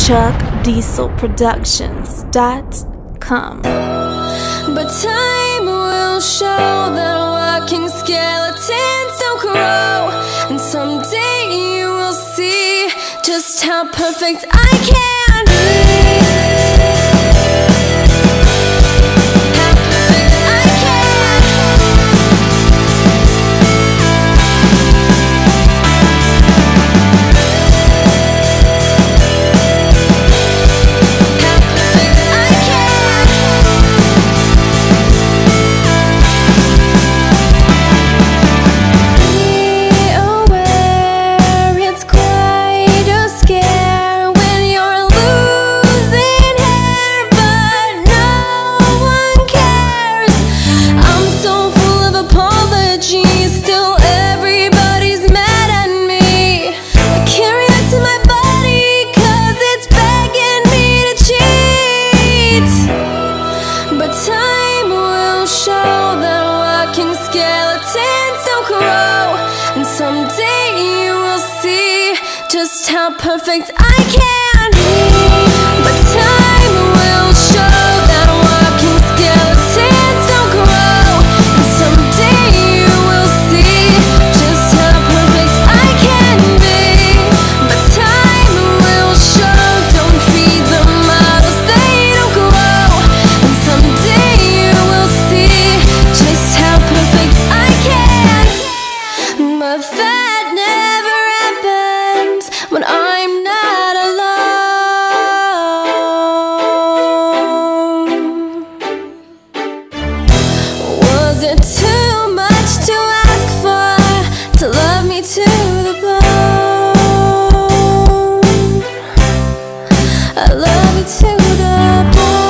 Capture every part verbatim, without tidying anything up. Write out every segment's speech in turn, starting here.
chuck diesel productions dot com. But time will show that walking skeletons don't grow, and someday you will see just how perfect I can be. Someday you will see just how perfect I can be. But time will show that walking skeletons don't grow, and someday you will see just how perfect I can be. But time will show, don't feed the models, they don't grow, and someday you will see just how perfect I can. But that never happens when I'm not alone. Was it too much to ask for, to love me to the bone? I love you to the bone.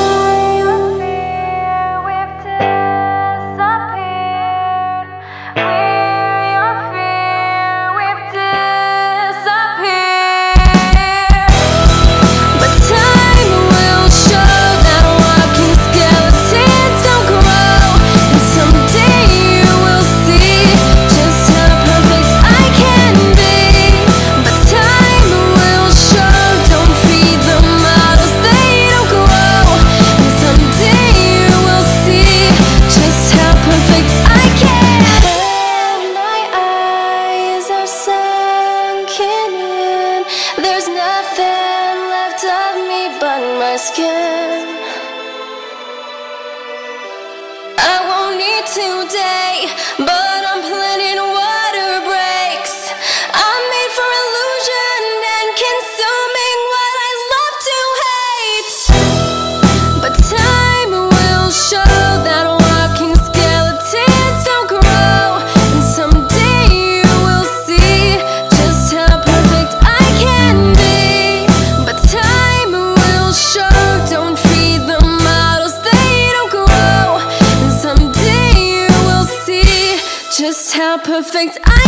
There's nothing left of me but my skin. I won't eat today, but I'm planning water breaks. I'm made for illusion and consuming what I love to hate. But time will show that walking skeletons don't grow, and someday you will see just how perfect I can be. But time will show, don't feed the models, they don't grow, and someday you will see just how perfect I